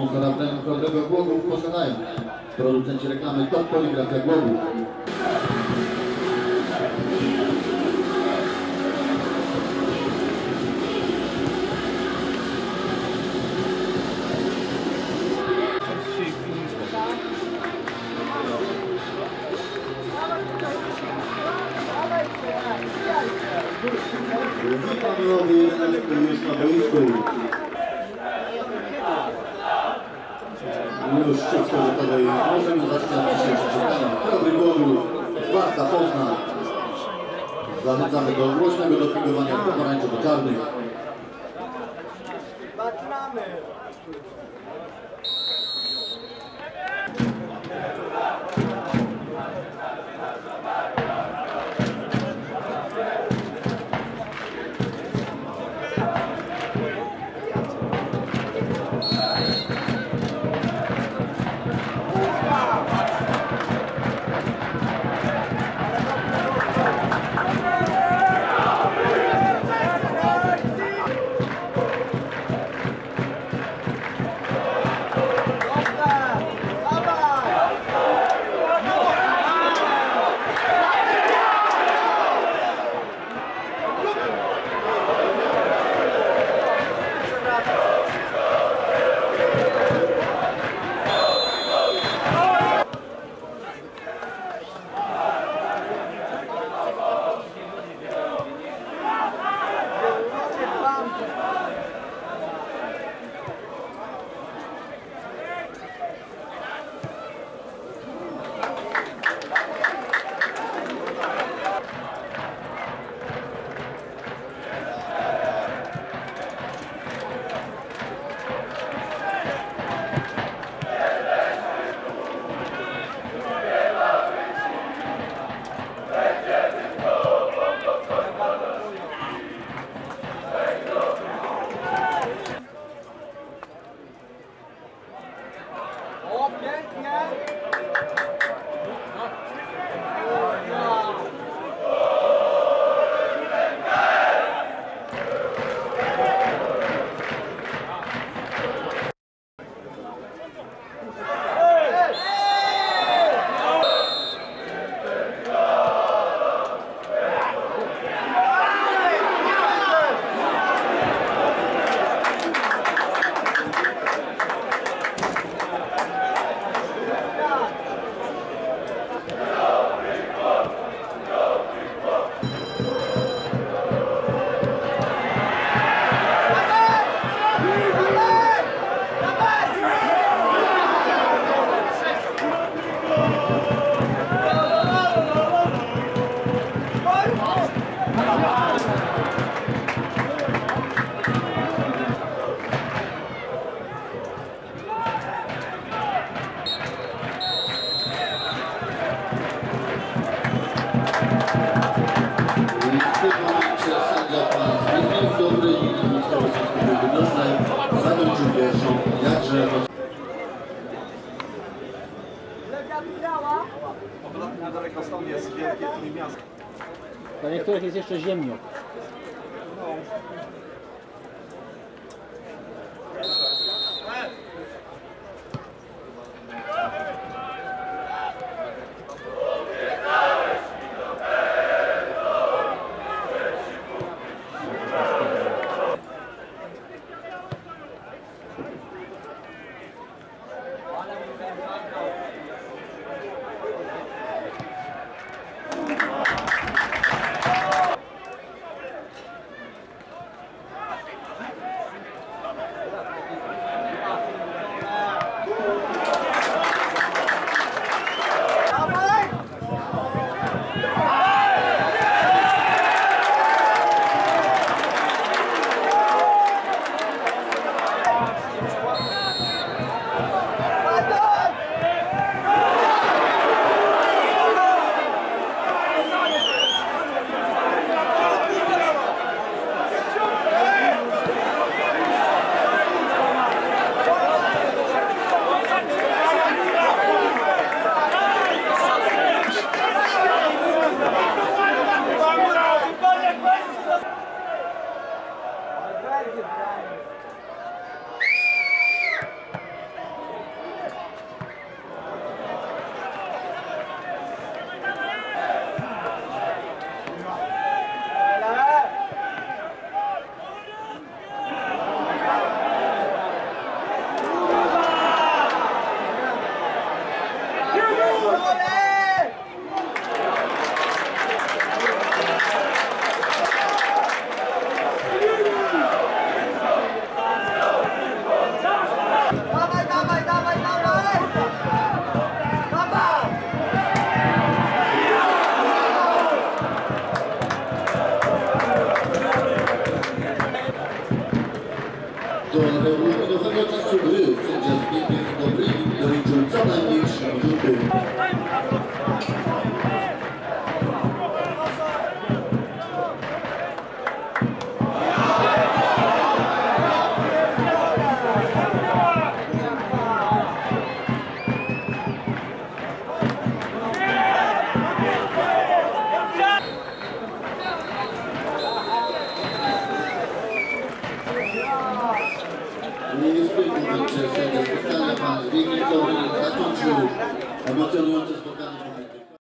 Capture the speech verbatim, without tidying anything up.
Zaradnego Kodrego Głogów posiadają producenci reklamy Top Poligrafia Głogów. Panowie, już na boisku. Już wszystko gotowe i możemy zaczynać dzisiejsze czytanie. Dobry Głogów, Warta Poznań. Zachęcamy do głośnego dopingowania pomarańczowo-czarnych. Zaczynamy! Niedaleko stąd jest wielkie miasto. Dla niektórych jest jeszcze ziemniok. No. Do regulaminowego czasu gry sędzia Zbigniew Dobry doliczył co najmniej trzy minuty. W tym momencie sędzia spotkania pan Zbigniew Dobry zakończył emocjonujące spotkanie.